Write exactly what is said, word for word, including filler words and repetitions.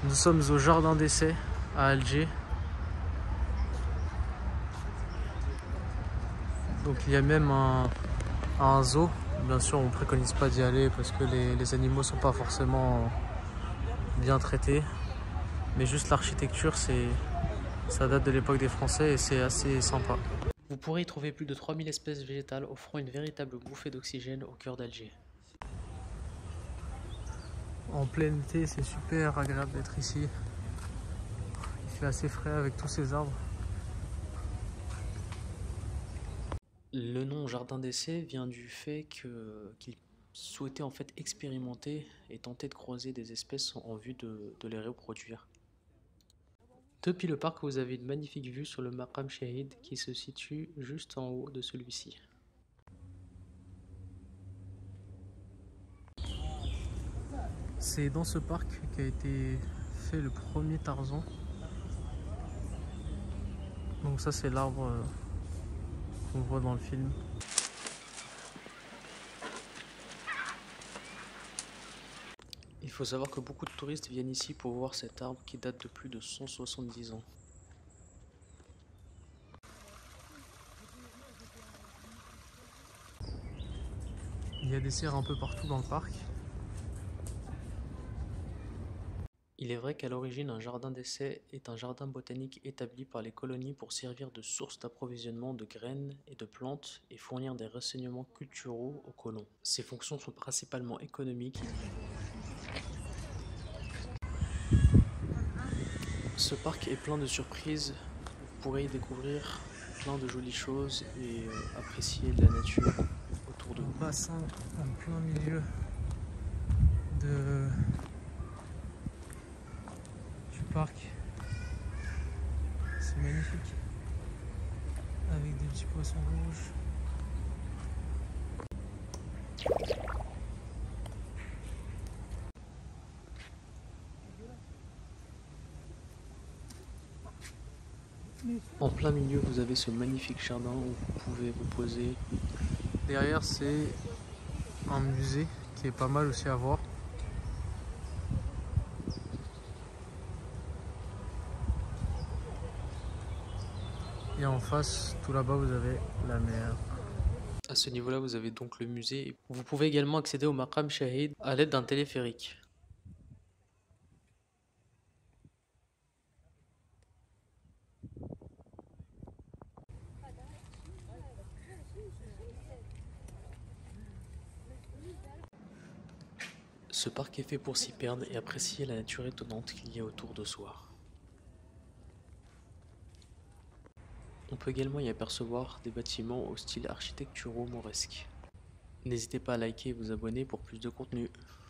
Nous sommes au jardin d'essai à Alger. Donc il y a même un, un zoo. Bien sûr, on ne préconise pas d'y aller parce que les, les animaux sont pas forcément bien traités. Mais juste l'architecture, c'est, ça date de l'époque des Français et c'est assez sympa. Vous pourrez y trouver plus de trois mille espèces végétales offrant une véritable bouffée d'oxygène au cœur d'Alger. En plein été, c'est super agréable d'être ici. Il fait assez frais avec tous ces arbres. Le nom jardin d'essai vient du fait que, qu'il souhaitait en fait expérimenter et tenter de croiser des espèces en vue de, de les reproduire. Depuis le parc, vous avez une magnifique vue sur le Maqam Shahid qui se situe juste en haut de celui-ci. C'est dans ce parc qu'a été fait le premier Tarzan. Donc ça c'est l'arbre euh, qu'on voit dans le film. Il faut savoir que beaucoup de touristes viennent ici pour voir cet arbre qui date de plus de cent soixante-dix ans. Il y a des cerfs un peu partout dans le parc. Il est vrai qu'à l'origine, un jardin d'essai est un jardin botanique établi par les colonies pour servir de source d'approvisionnement de graines et de plantes et fournir des renseignements culturels aux colons. Ses fonctions sont principalement économiques. Ce parc est plein de surprises. Vous pourrez y découvrir plein de jolies choses et euh, apprécier la nature autour de vous. Un bassin en plein milieu de... du parc. C'est magnifique. Avec des petits poissons rouges. En plein milieu, vous avez ce magnifique jardin où vous pouvez vous poser. Derrière, c'est un musée qui est pas mal aussi à voir. Et en face, tout là-bas, vous avez la mer. À ce niveau-là, vous avez donc le musée. Vous pouvez également accéder au Maqam Shahid à l'aide d'un téléphérique. Ce parc est fait pour s'y perdre et apprécier la nature étonnante qu'il y a autour de soi. On peut également y apercevoir des bâtiments au style architecturo-mauresque. N'hésitez pas à liker et vous abonner pour plus de contenu.